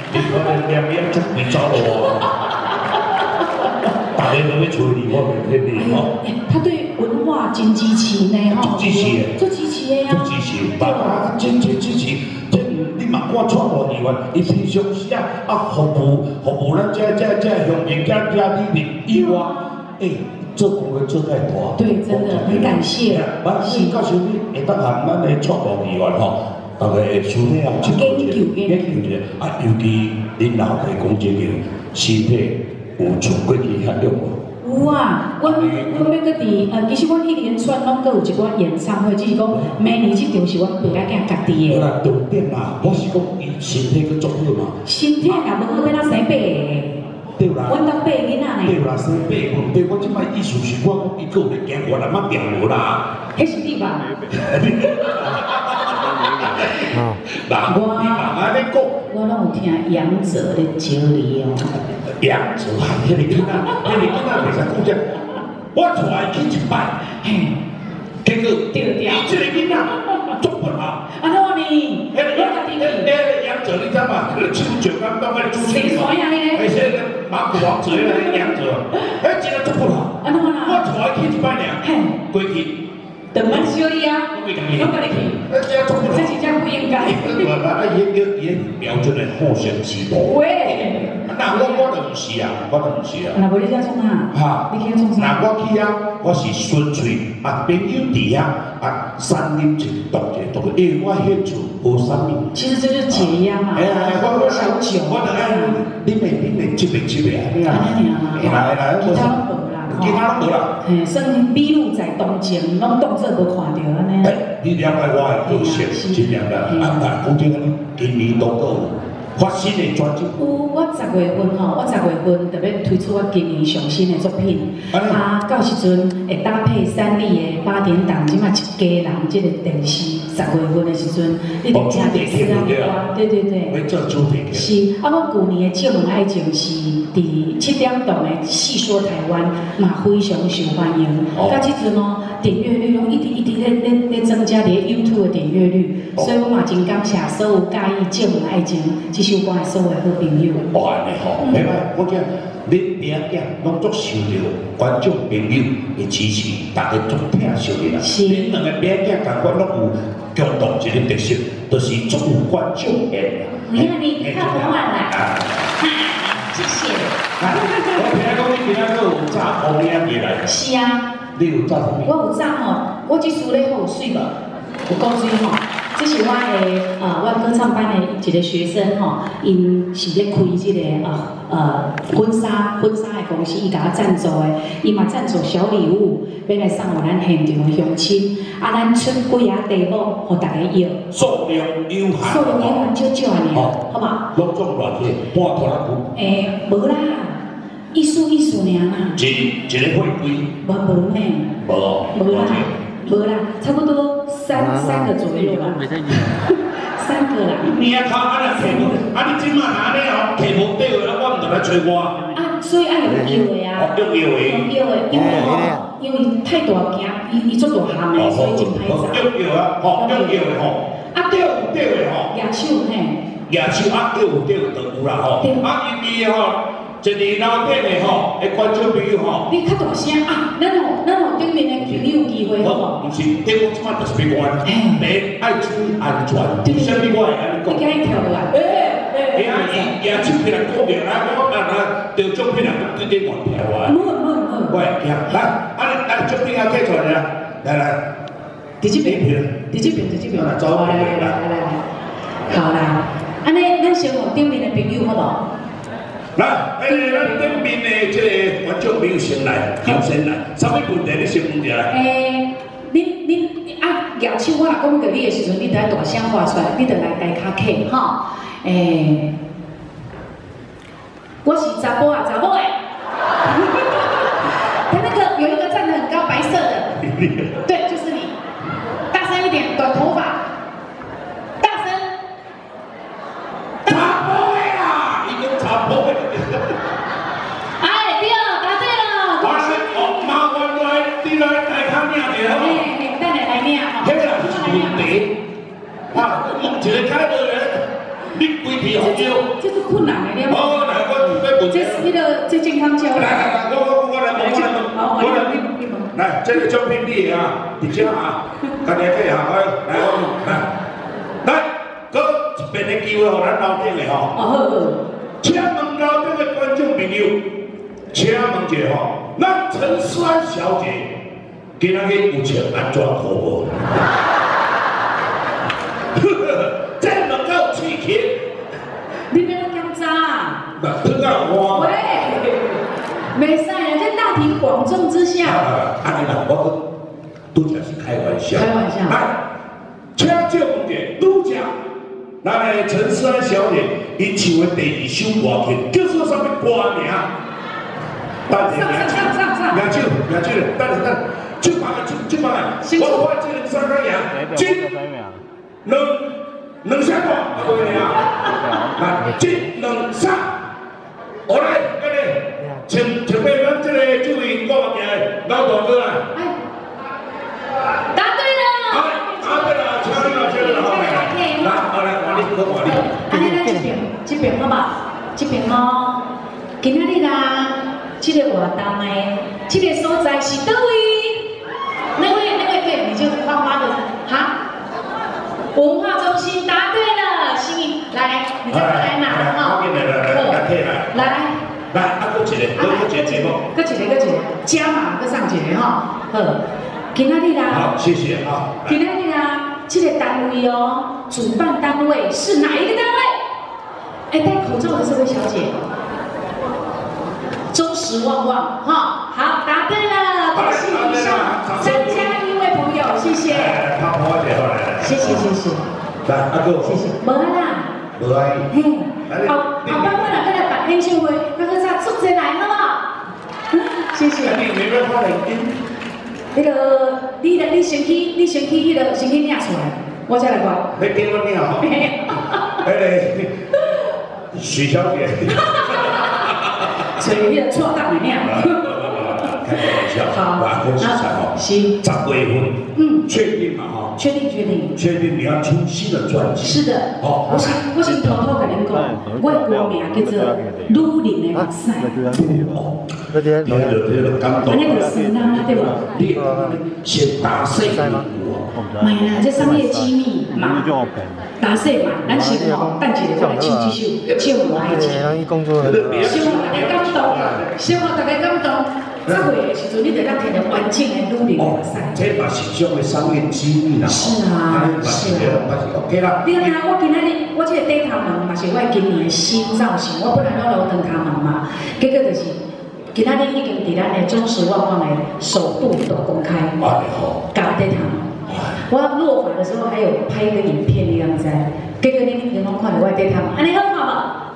你可能两边就没找我，大家都要找你，我没骗你哦。 他对文化真支持呢，吼， 支持的， 做支持的呀， 做支持，爸爸真支持，这你嘛看创造议员，伊平常时服务咱这乡民这里民以外，做工作做太大， 对，真的很感谢。 是到时候你会当含咱的创造议员吼，大家会收听啊， 研究者尤其恁老爸讲这个身体有像过去遐用无？ 有啊，阮要搁伫，其实阮一连串拢搁有一个演唱会，只是讲明年这场是阮爸囝家己的。 啦，重点啦，我是讲伊身体搁足好嘛。 身体若无好，要哪生八个？ 对啦。 阮兜八个囡仔呢。对啦，生八个，对我即摆意思是我讲伊搁有咧行，我来嘛变无啦。 迄是你吧？ 我安尼讲， 我拢有听杨哲咧招你哦。 杨哲啊，迄个囡仔袂使讲这，我带伊去一摆，结果伊这个囡仔足不好。 安怎呢？ 杨哲你知嘛？手脚刚刚个主持人，现在马国王子那杨哲，真个足不好。 安怎啦？ 我带伊去一摆尔，过去。 等慢小你啊！我跟你去，这是这样不应该。 也标准的互相指导。 喂， 那我就唔是啊，我就唔是啊。 那无你怎创啊？哈，你去创啥？ 那我去啊，我是纯粹朋友伫遐三饮一度者，因为我迄厝无啥物。 其实这就是解压嘛。 我小酒，我就爱啉的一杯安尼啊。来， 其他拢无啦。 其他拢无啦。 算秘鲁在东前，拢当作无看到安尼。 你了解我的个性，真了解。讲真，今年都有发新的专辑。 有，我10月份吼，我10月份特别推出我今年上新的作品。到时阵会搭配3立的8点档，即马一家人即个电视10月份的时阵，你得听第4张歌。对。 要做主题曲。 是，我旧年的《借问爱情》是伫7点档的《细说台湾》，嘛非常受欢迎。到即阵哦，点阅率拢一直咧增加，伫 YouTube 的点阅率，所以我嘛真感谢所有介意《借问爱情》这首歌的所有好朋友。 安尼吼，袂歹，我讲恁兄囝拢足受到观众朋友的支持，大家足疼惜你啦。 是。 恁两个兄囝感觉拢有共同一个特色，就是足有观众缘。 你看你看不换啦，谢谢。 我听讲你今仔个有炸红烟过来。 是啊。 你有炸红烟？ 我有炸吼，我这次咧好有水无？有够水吼。这是我的我歌唱班的一个学生吼，因是咧开这个婚纱的公司，伊甲我赞助的，伊嘛赞助小礼物，要来送互咱现场的乡亲。咱出几啊题目，互大家要。 数量有限。 数量有限，少尔，好嘛？ 拢总偌济，半拖拉机。 无啦，意思尔啦。 一个会贵。 无呢。无啦。无啦，差不多三个左右吧。3个啦。 你啊靠，你即马安尼哦，题目对个，我唔得来找我。 所以爱用摇的啊。 用摇的， 因为太大件，伊做大项的，所以真歹找。 用摇啊，用摇的吼。对的吼。 举手嘿。 举手对就有啦吼。伊吼。一年老店的吼，观众朋友吼， 你较大声啊！咱有顶面的朋友有机会好无？ 不是，顶我即摆就是要关，第爱注意安全。为什么我会安尼讲？ 你敢跳落来？ 伊手起来讲着，我得奖品人对顶外跳啊。 唔。 喂，来，奖品啊，摕出来啊！来， 第几边？ 来，走来。 好啦，安尼咱先互顶面的朋友好无？ 来，咱顶面的这个观众朋友先来，啥物问题你先问一下。 恁举手，我若讲到你的时阵，你得大声喊出来，你得来台骹客吼。我是查甫的。他那个有一个站得很高，白色的，对，就是你。大声一点，短头发。大声。 查甫的啦，伊讲查甫的。 对，答对了，恭喜你。 麻烦你来台骹领一下好。 等下来领。 迄个是问题。问一个开门的。 你规天红椒， 这是困难的了。 好，来，我要问。 这是那个这健康教。 来，我来问，我来问。来，这个奖品你啊，直接啊，家己配合，来，我来，搁一遍的机会，互咱楼顶的吼。 哦好。 请问楼顶的观众朋友，请问一下吼，咱陈思安小姐今仔日有穿安怎好无？这问到刺激。 你别检查。 那听到我。 喂，没使啊，这大庭广众之下。 安尼啦，我拄则是开玩笑。 开玩笑。 来，请教问者，拄则，咱的陈思安小姐，伊唱的第2首歌曲叫做啥物歌名？等下名手，等，出版我这个三个人，两声歌，来，一两三，好来，请备咱这位歌王爷老大哥啊！ 答对了！ 答对了，请你好来，好来，换你。 安尼咱这边好吧？这边吼，今仔日啦，这个活动的这个所在是倒位？那位对，你就花花的哈。文化中心答对了，心怡，来，你再来拿哈。来， 搁一个节目。 搁一个，加码搁上一个哈。好，今仔日啦。 好，谢谢啊。 今仔日啦，这个单位哦，主办单位是哪一个单位？哎，戴口罩的这位小姐，中时旺旺哈。好，答对了，恭喜以上3+1位朋友，谢谢。谢谢。 来，阿哥。 谢谢。无啦。 无爱。 嘿。后摆我若再来办演唱会，那个啥出钱来好不好？谢谢。 你要发现那个，你先去领出来，我再来讲。 你给我领好。许小姐。 所以你错档的领。 开个玩笑。 好。 恭喜哦。 行。 10月份。确定嘛哈？ 确定。 确定你要出新的专辑。 是的。哦。我先偷偷跟恁讲，我的歌名叫做《女人的目屎》。 哦。那就感动。 安尼就是啦，对吧？ 你先打碎吗？ 没啦，这商业机密嘛。打碎嘛，咱先吼，等一下我来唱这首《借我爱情》。希望大家感动，希望大家感动。10月的时阵，你得让听到完整的女人的目屎。 这嘛是属于商业机密啦。 是啊。 OK 啦。 你看我今仔日，我这个底头毛嘛是我今年的新造型，我本来要留长头毛嘛，结果就是。今仔日已经伫咱的中时旺旺的首度都公开，搞对他。我落法的时候还有拍一个影片，你敢知？结果你员工看到我对他，安尼好看吗？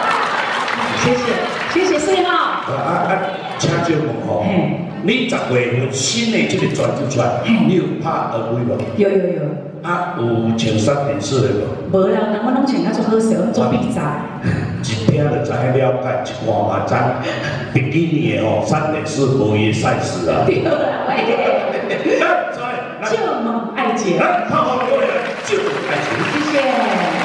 谢谢4号。 请教问吼，你10月份新的这个专辑出来，你有拍 MV 无？ 有。 啊，有穿3点式的无？ 无啦，人我拢穿啊足好势，我做比赛。 一听就知了解，一看嘛知。比基尼的吼3点式无伊 size 啊。 对啦，就梦爱姐。 来，好各位，就梦爱姐。 谢谢。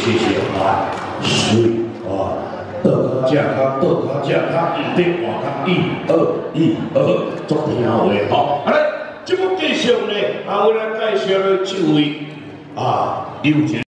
谢谢啊，水啊，倒脚正脚，倒脚正脚，对换脚1、2、做听好诶吼。好嘞，即个继续呢，我来介绍了这位啊，有钱。